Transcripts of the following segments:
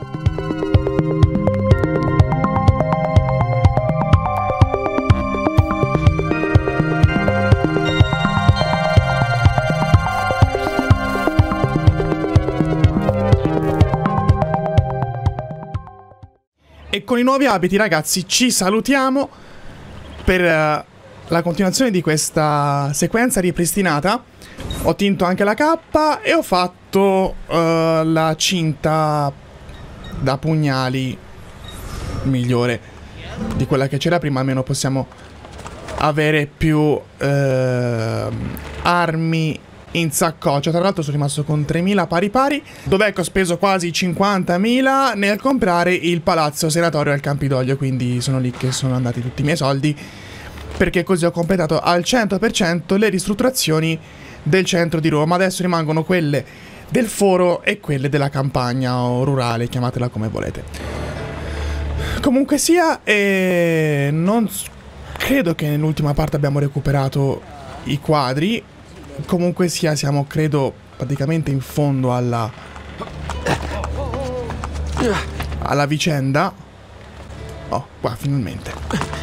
E con i nuovi abiti, ragazzi, ci salutiamo per la continuazione di questa sequenza ripristinata. Ho tinto anche la cappa e ho fatto la cinta da pugnali migliore di quella che c'era prima. Almeno possiamo avere più armi in saccoccia. Tra l'altro sono rimasto con 3.000 pari pari, dov'è che ho speso quasi 50.000 nel comprare il palazzo senatorio al Campidoglio, quindi sono lì che sono andati tutti i miei soldi, perché così ho completato al 100% le ristrutturazioni del centro di Roma. Adesso rimangono quelle del foro e quelle della campagna o rurale, chiamatela come volete. Comunque sia, non credo che nell'ultima parte abbiamo recuperato i quadri. Comunque sia, siamo credo praticamente in fondo alla vicenda. Oh, qua finalmente.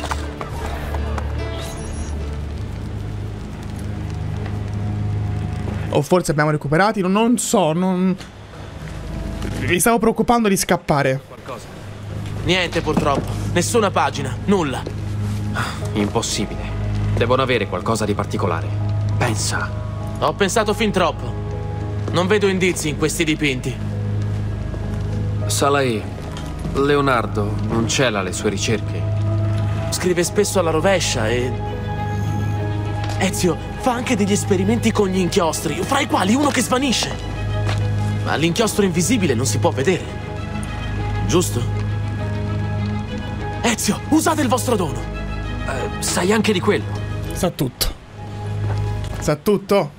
O forse abbiamo recuperati, non so, mi stavo preoccupando di scappare. Qualcosa? Niente purtroppo, nessuna pagina, nulla. Impossibile. Devono avere qualcosa di particolare. Pensa. Ho pensato fin troppo. Non vedo indizi in questi dipinti. Salai, Leonardo non cela le sue ricerche. Scrive spesso alla rovescia e... Ezio fa anche degli esperimenti con gli inchiostri, fra i quali uno che svanisce. Ma l'inchiostro invisibile non si può vedere. Giusto? Ezio, usate il vostro dono. Sai anche di quello. Sa tutto. Sa tutto.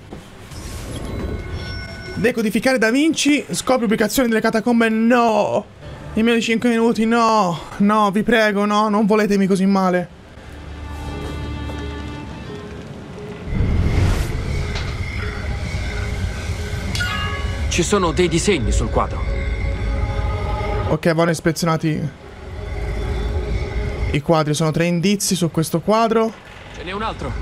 Decodificare Da Vinci. Scopri ubicazione delle catacombe. No. In meno di 5 minuti. No. No, vi prego, no. Non voletemi così male. Ci sono dei disegni sul quadro. Ok, vanno ispezionati i quadri. Sono 3 indizi su questo quadro. Ce n'è un altro.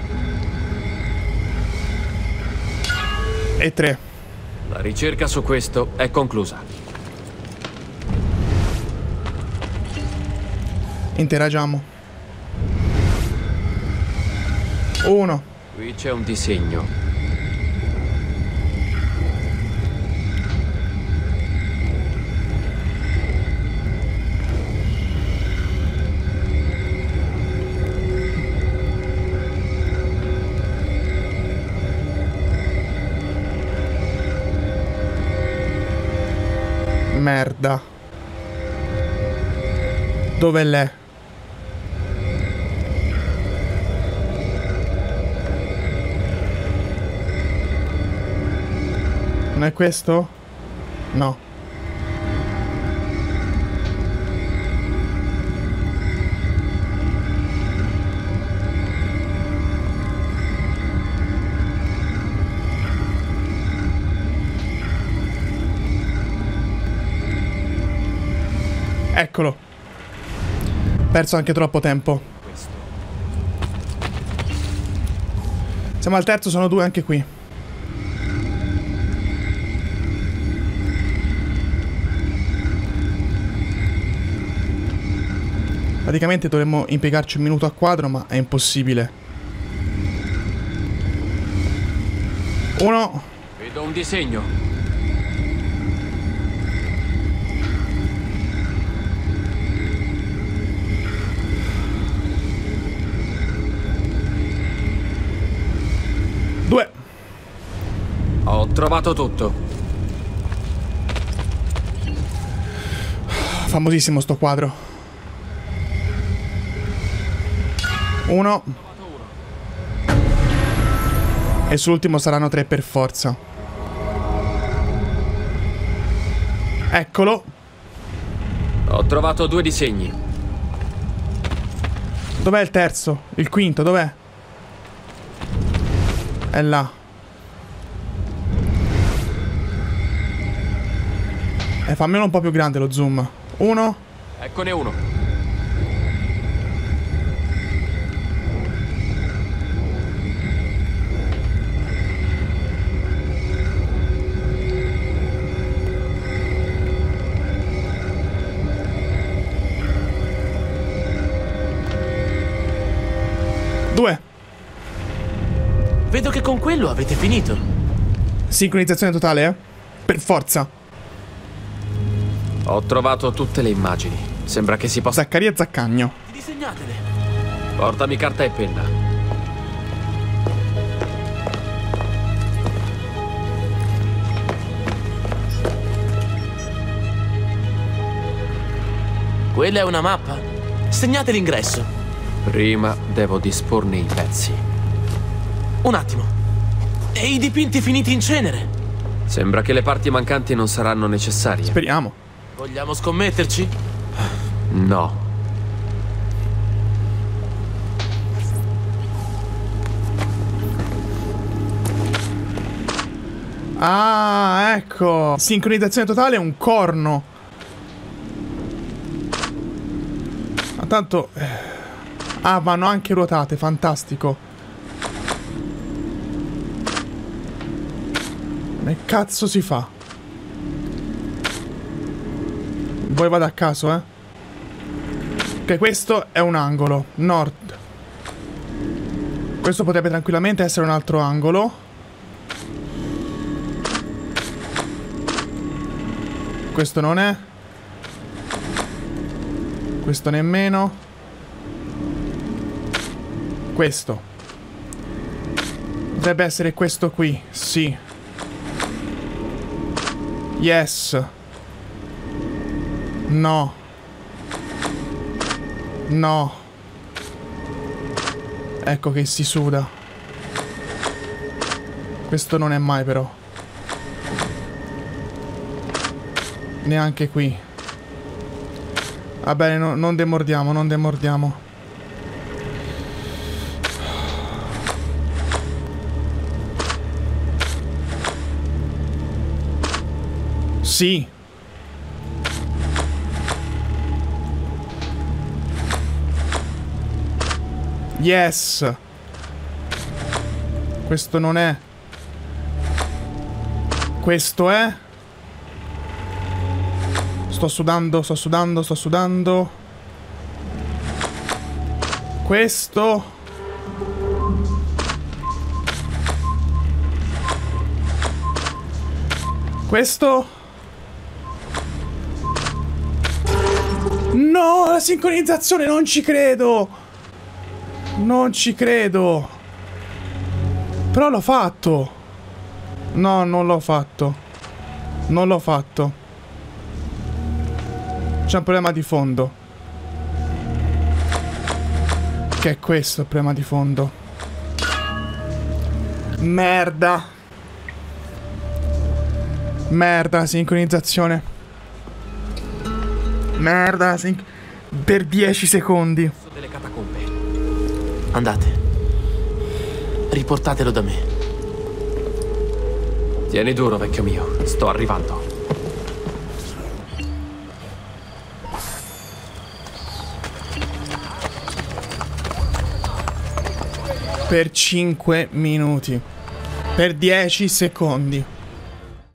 E 3. La ricerca su questo è conclusa. Interagiamo. 1. Qui c'è un disegno. Merda. Dove l'è? Non è questo? No. Eccolo. Perso anche troppo tempo. Siamo al terzo, sono 2 anche qui. Praticamente dovremmo impiegarci un minuto a quadro, ma è impossibile. 1. Vedo un disegno. Ho trovato tutto. Famosissimo sto quadro. 1. E sull'ultimo saranno 3 per forza. Eccolo. Ho trovato 2 disegni. Dov'è il terzo? Il quinto, dov'è? È là. Fammelo un po' più grande lo zoom. 1. Eccone uno. Due. Vedo che con quello avete finito. Sincronizzazione totale, eh? Per forza. Ho trovato tutte le immagini. Sembra che si possa... Zaccaria Zaccagno. Disegnatele. Portami carta e penna. Quella è una mappa? Segnate l'ingresso. Prima devo disporne i pezzi. Un attimo. E i dipinti finiti in cenere? Sembra che le parti mancanti non saranno necessarie. Speriamo. Vogliamo scommetterci? No. Ah, ecco. Sincronizzazione totale è un corno. Ma tanto... Ah, vanno anche ruotate, fantastico. Come cazzo si fa? Voi vado a caso, eh? Ok, questo è un angolo. Nord. Questo potrebbe tranquillamente essere un altro angolo. Questo non è. Questo nemmeno. Questo. Dovrebbe essere questo qui. Sì. Yes. No. No. Ecco che si suda. Questo non è mai però. Neanche qui. Va bene, non demordiamo, non demordiamo. Sì. Yes. Questo non è. Questo è. Sto sudando, sto sudando, sto sudando. Questo. Questo. No, la sincronizzazione, non ci credo. Non ci credo. Però l'ho fatto. No, non l'ho fatto. Non l'ho fatto. C'è un problema di fondo. Che è questo il problema di fondo. Merda. Merda, sincronizzazione. Merda, per 10 secondi. Delle catacombe. Andate. Riportatelo da me. Tieni duro, vecchio mio. Sto arrivando. Per 5 minuti. Per 10 secondi.